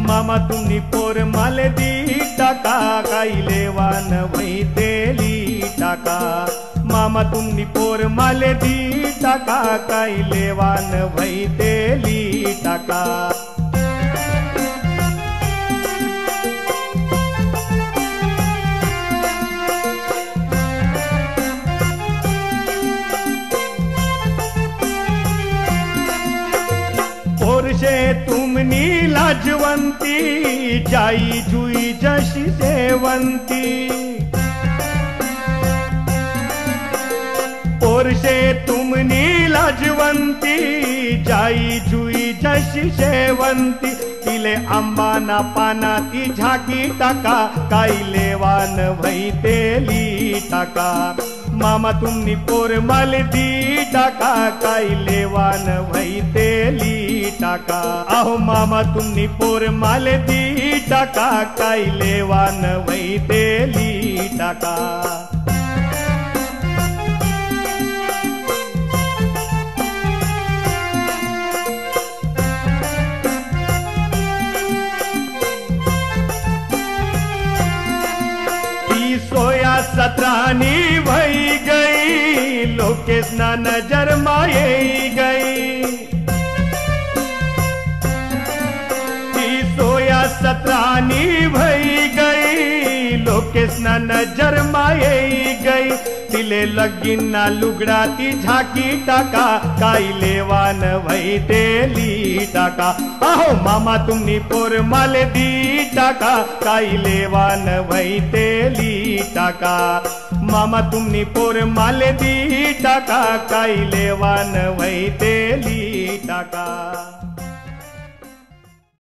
मामा तुम्ही पोर माले दी टाका काही लेवान वैतेली टाका मामा तुम्ही पोर माले दी टाका काही लेवान वैतेली टाका पोरशे तुमनी लाजवंती जाई जुई जशी सेवंती पोरशे तुमनी लाजवंती जाई जुई जशी सेवंती तिले आंबाना पाना ती झाकी टाका काही लेवान वैतेली टाका मामा तुम्ही पोर माले दी टाका काही लेवान वैतेली टाका अहो मामा तुम्ही पोर माले दी टाका काही लेवान वैतेली टाका सोया सत्रानी भई गई लोकेश ना नजर माये गई सोया सत्रानी भई गई लोकेश ना नजर माये गई तिले लगीन ना लुगड़ा ती झाकी टाका काही लेवान वैतेली टाका अहो मामा तुम्ही पोर माले दी टाका काही लेवान वैतेली टाका मामा तुम्ही पोर माले दी टाका काही लेवान वैतेली टाका।